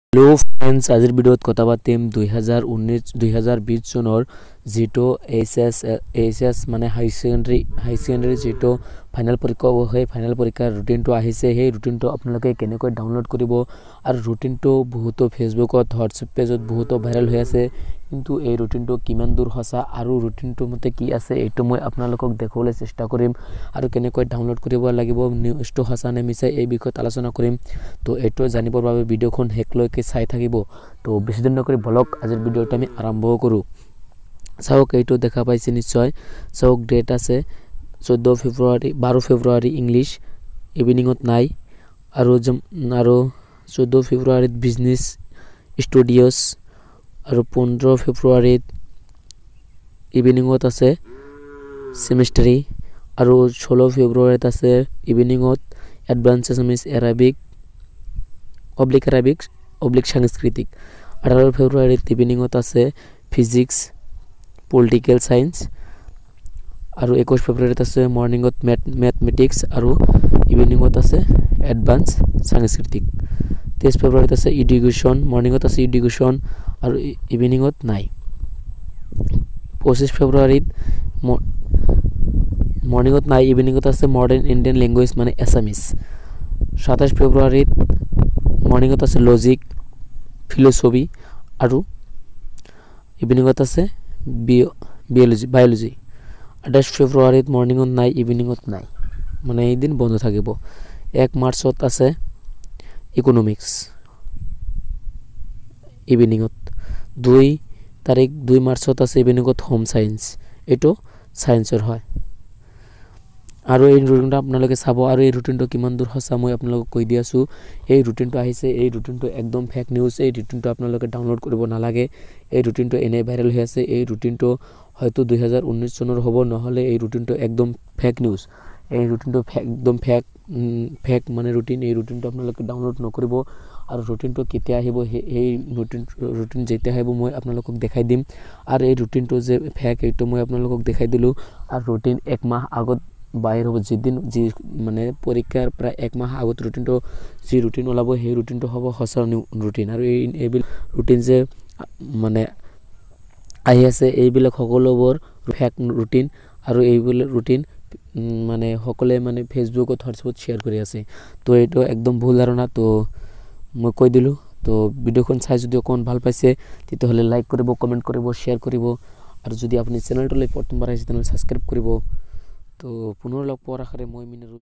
hello friends আজিৰ ভিডিঅ'ত কথা পাতিম 2020 চনৰ যেটো এইচএস মানে হাই সেকেন্ডাৰী যেটো ফাইনাল পৰীক্ষা হয় ফাইনাল পৰীক্ষাৰ ৰুটিনটো আহিছে সেই ৰুটিনটো আপোনালোকে কেনেকৈ ডাউনলোড কৰিব আৰু ৰুটিনটো বহুতো ফেসবুকত হোৱাটছএপ পেজত বহুতো ভাইৰাল হৈ আছে কিন্তু এই ৰুটিনটো কিমান দূৰ সঁচা আৰু ৰুটিনটো মতে কি আছে এইটো মই আপোনালোকক দেখাবলৈ চেষ্টা কৰিম আৰু কেনেকৈ ডাউনলোড কৰিব লাগিব নিউজটো সঁচা নে মিছা এই বিষয়ত আলোচনা কৰিম তো এইটো জানিবৰ বাবে ভিডিঅ'খন হেকলৈকে চাই থাকিব তো বেছি দিন নকৰি বলক আজিৰ ভিডিঅ'টো আমি আৰম্ভ কৰো চাওক এইটো দেখা পাইছে নিশ্চয় চাওক ডেট আছে 12 ফেব্ৰুৱাৰী ইংলিশ ইভিনিংত নাই আৰু 14 ফেব্ৰুৱাৰীত বিজনেস ষ্টুডিওস আৰু 15 ফেব্ৰুৱাৰীত ইভিনিংত আছে সেমিস্টাৰী আৰু 16 ফেব্ৰুৱাৰীত আছে ইভিনিংত এডভান্স এছামিজ আৰবিক অবলিক সাংস্কৃতিক 18 ফেব্ৰুৱাৰীত ইভিনিংত আছে ফিজিক্স পলিটিক্যাল সায়েন্স আৰু 21 ফেব্ৰুৱাৰীত আছে মৰ্নিংত ম্যাথমেটিক্স আৰু ইভিনিংত আছে এডভান্স সাংস্কৃতিক 23 ফেব্ৰুৱাৰীত আছে এডুকেশন মৰ্নিংত আছে এডুকেশন আৰু ইভিনিংত নাই 25 ফেব্ৰুৱাৰীত মৰ্নিংত নাই ইভিনিংত আছে মডার্ন ইন্ডিয়ান ল্যাঙ্গুয়েজ মানে এছামিজ 27 ফেব্ৰুৱাৰীত মর্নিংত আছে লজিক ফিলোসফি আৰু ইভিনিংত আছে বায়োলজি 28 ফেব্ৰুৱাৰীত মর্নিংত নাই ইভিনিংত নাই মানে এই দিন বন্ধ থাকিব 1 মাৰ্চত আছে ইকোনমিক্স ইভিনিংত 2 মাৰ্চত আছে ইভিনিংত হোম সায়েন্স এটো সায়েন্সৰ হয় আৰু এই ৰুটিনটো আপোনালোকে চাব আৰু এই ৰুটিনটো কিমান দূৰ সঁচা মই আপোনালোকক কৈ দি আছো এই ৰুটিনটো আহিছে এই ৰুটিনটো একদম ফেক নিউজ এই ৰুটিনটো আপোনালোকে ডাউনলোড কৰিব নালাগে এই ৰুটিনটো এনে ভাইৰাল হৈ আছে এই ৰুটিনটো হয়তো 2019 চনৰ হ'ব নহলে এই ৰুটিনটো একদম ফেক নিউজ এই ৰুটিনটো একদম ফেক মানে ৰুটিন এই ৰুটিনটো আপোনালোকে ডাউনলোড নকৰিব আৰু ৰুটিনটো কেতিয়া আহিব এই ৰুটিন যেতিয়া আহিব মই আপোনালোকক দেখাই দিম আৰু এই ৰুটিনটো যে ফেক এইটো মই আপোনালোকক দেখাই দিলো আৰু ৰুটিন এক মাহ আগত বাহিৰ হ'ব যি মানে পৰীক্ষাৰ প্ৰায় এক মাহ আগত ৰুটিনটো যি ৰুটিন ওলাব সেই ৰুটিনটো হ'ব সঁচা ৰুটিন আৰু এই ৰুটিন যে মানে আহি আছে এইবিলাক সকলোবোৰ ফেক ৰুটিন আৰু এইবিলাক ৰুটিন মানে সকলে মানে ফেসবুকত হোৱাটছএপত শেয়াৰ কৰি আছে তো এইটো একদম ভুল ধাৰণা তো মই কৈ দিলো তো ভিডিঅ'খন চাই যদি অকন ভাল পাইছে তেতিয়াহলে লাইক কৰিব কমেন্ট কৰিব শেয়াৰ কৰিব আৰু যদি আপুনি চেনেলটোলৈ প্ৰথমবাৰ আহিছে তেনে সাবস্ক্ৰাইব কৰিব তো পুনৰ লগ পোৱাৰ আশাৰে মই মিনাৰু